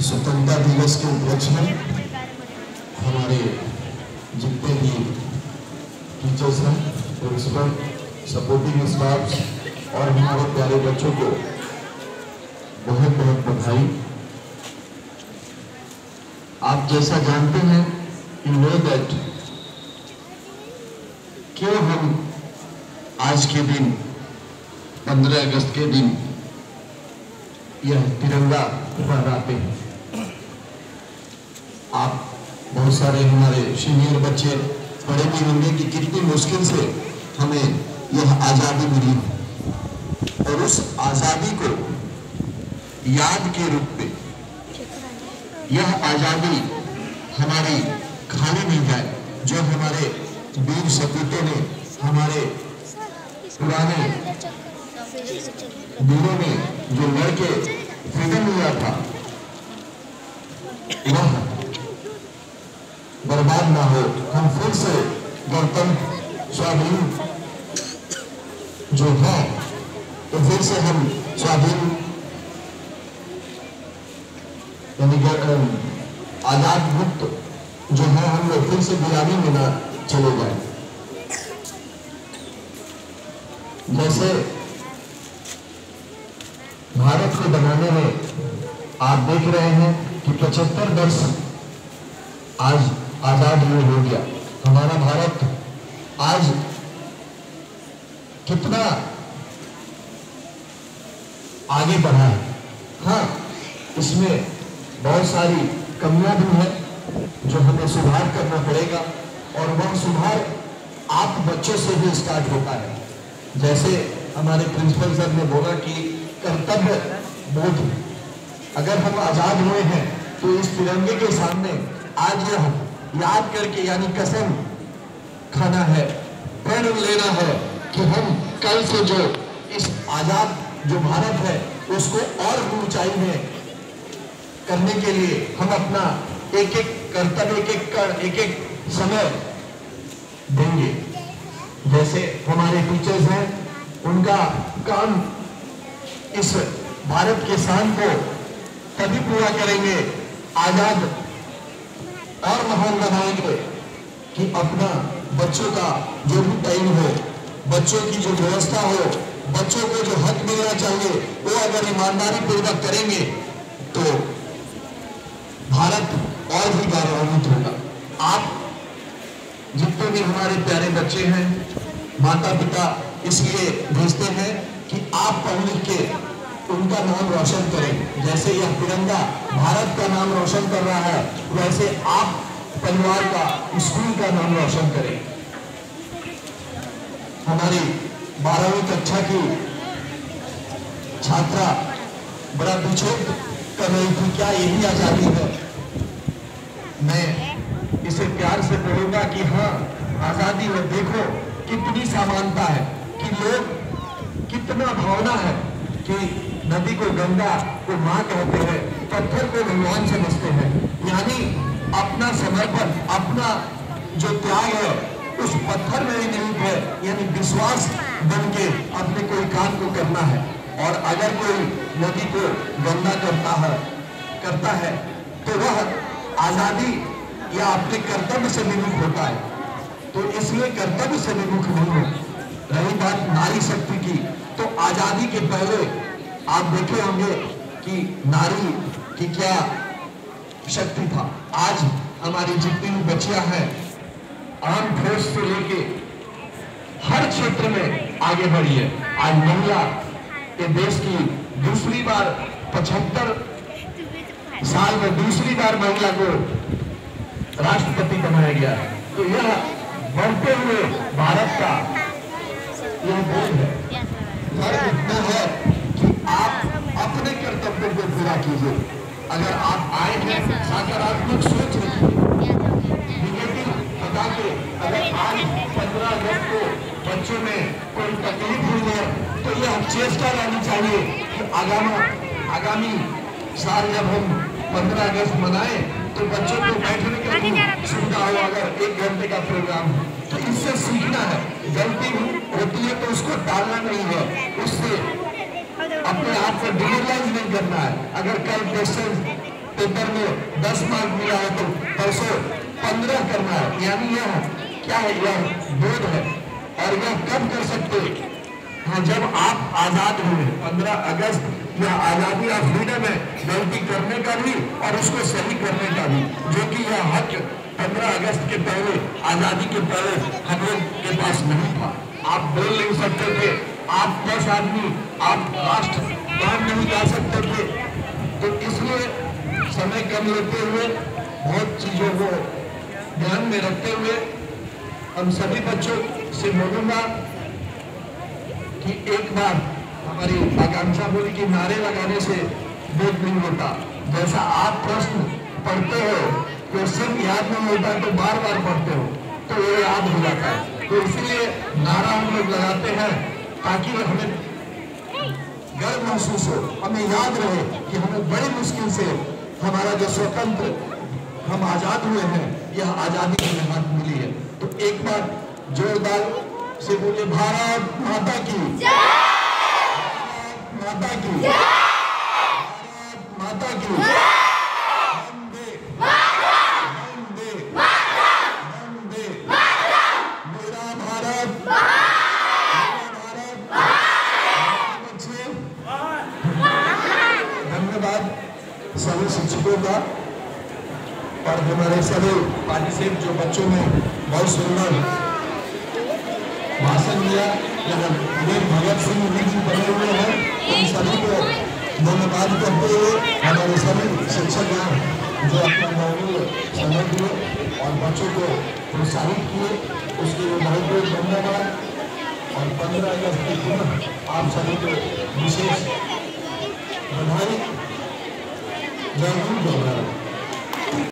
स्वतंत्रता दिवस के उपलक्ष्य में हमारे जितने भी टीचर्स हैं, प्रिंसिपल, सपोर्टिंग स्टाफ और हमारे प्यारे बच्चों को बहुत बहुत बधाई। आप जैसा जानते हैं, यू नो दैट, क्यों हम आज के दिन 15 अगस्त के दिन यह तिरंगा फहराते हैं। आप बहुत सारे हमारे सीनियर बच्चे पढ़े भी होंगे कि कितनी मुश्किल से हमें यह आज़ादी मिली और उस आज़ादी को याद के रूप में यह आज़ादी हमारी खाली नहीं जाए। जो हमारे वीर सपूतों ने, हमारे पुराने वीरों ने जो लड़के फ्रीडम लिया था, वह बर्बाद ना हो। हम फिर से गणतंत्र स्वाधीन जो है, तो फिर से हम स्वाधीन यानी आजाद मुक्त जो है, हम लोग फिर से गुलामी में ना चले जाए। जैसे भारत को बनाने में आप देख रहे हैं कि 75 वर्ष आज आजाद हुए हो गया। हमारा भारत आज कितना आगे बढ़ा है। हाँ, इसमें बहुत सारी कमियां भी हैं जो हमें सुधार करना पड़ेगा, और वह सुधार आप बच्चों से भी स्टार्ट होता है। जैसे हमारे प्रिंसिपल सर ने बोला कि कर्तव्य बोध, अगर हम आजाद हुए हैं तो इस तिरंगे के सामने आज यह याद करके यानी कसम खाना है, प्रण लेना है कि हम कल से जो इस आजाद जो भारत है उसको और ऊंचाई में करने के लिए हम अपना एक एक कर्तव्य, एक एक समय देंगे। जैसे हमारे टीचर्स हैं, उनका काम इस भारत के शान को तभी पूरा करेंगे, आजाद और महान बनाएंगे कि अपना बच्चों का जो भी टाइम हो, बच्चों की जो व्यवस्था हो, बच्चों को जो हक मिलना चाहिए वो अगर ईमानदारी पूर्वक करेंगे तो भारत और भी गौरवान्वित होगा। आप जितने भी हमारे प्यारे बच्चे हैं, माता पिता इसलिए भेजते हैं कि आप पढ़ लिख के उनका नाम रोशन करें। जैसे यह तिरंगा भारत का नाम रोशन कर रहा है, वैसे आप परिवार का, स्कूल का नाम रोशन करें। हमारी 12वीं कक्षा की छात्रा बड़ा विक्षोभ कर रही थी, क्या यही आजादी है? मैं इसे प्यार से बोलूंगा कि हाँ, आजादी में देखो कितनी समानता है, कि लोग कितना भावना है कि नदी को गंगा को माँ कहते हैं, पत्थर को भगवान समझते हैं। यानी अपना समर्पण, अपना जो त्याग है उस पत्थर में ही निहित है, यानी विश्वास बन के अपने कोई काम को करना है। और अगर कोई नदी को गंदा करता है तो वह आजादी या अपने कर्तव्य से विमुख होता है। तो इसलिए कर्तव्य से विमुख नहीं हो। रही बात नारी शक्ति की, तो आजादी के पहले आप देखे होंगे कि नारी की क्या शक्ति था। आज हमारी जितनी भी बच्चियां हैं, आर्म फोर्स से लेके हर क्षेत्र में आगे बढ़ी है। आज महिला के देश की दूसरी बार 75 साल में दूसरी बार महिला को राष्ट्रपति बनाया गया है। तो यह बढ़ते हुए भारत का यह बोध है। फर्क इतना है कि आप अपने कर्तव्य को पूरा कीजिए। अगर आप आए हैं, सकारात्मक सोच रखिए, निगेटिव हटा के। अगर आज 15 अगस्त को बच्चों में कोई तकलीफ हुई है तो यह चेष्टा रहनी चाहिए कि आगामी साल जब हम 15 अगस्त मनाए तो बच्चों को बैठने का सुविधा हो। अगर 1 घंटे का प्रोग्राम है तो इससे सीखना है। गलती होती है तो उसको टालना नहीं है, उससे अपने आप को डिमोरलाइज नहीं करना है। अगर कल क्वेश्चन पेपर में 10 मार्क मिला है तो परसों 15 करना है, यानी यह क्या है, यह बोध है। और यह कब कर सकते, हाँ, जब आप आजाद हुए। 15 अगस्त यह आजादी ऑफ फ्रीडम है, गलती करने का भी और उसको सही करने का भी, जो कि यह हक 15 अगस्त के पहले, आजादी के पहले हम लोग के पास नहीं था। आप बोल नहीं सकते थे, आप 10 आदमी आप राष्ट्र गान नहीं गा सकते थे। तो इसलिए समय कम लेते हुए, बहुत चीजों को ध्यान में रखते हुए हम सभी बच्चों से बोलूंगा कि एक बार हमारी आकांक्षा बोली कि नारे लगाने से बोध नहीं होता। जैसा आप प्रश्न पढ़ते हो, क्वेश्चन याद नहीं होता तो बार बार पढ़ते हो तो वो याद हो जाता है। तो इसीलिए नारा हम लोग लगाते हैं ताकि हमें गर्व महसूस हो, हमें याद रहे कि हमें बड़ी मुश्किल से हमारा जो स्वतंत्र हम आजाद हुए हैं, यह आजादी की निहात मिली है। तो एक बार जोरदार से बोले भारत माता की जय, माता की जय, भारत माता की जय, वंदे वंदे वंदे, मेरा भारत, बच्चे। धन्यवाद सभी शिक्षकों का और हमारे सभी पार्टिसिपेंट जो बच्चों ने बहुत सुंदर भाषण दिया। भगत सिंह जी बने हुए हैं, उन सभी को धन्यवाद करते हुए हमारे सभी शिक्षक जो अपना मौजूद समय दिए और बच्चों को प्रोत्साहित किए, उसके लिए बहुत बहुत धन्यवाद। और 15 अगस्त की पुनः आप सभी को विशेष बधाई। जय हिंद।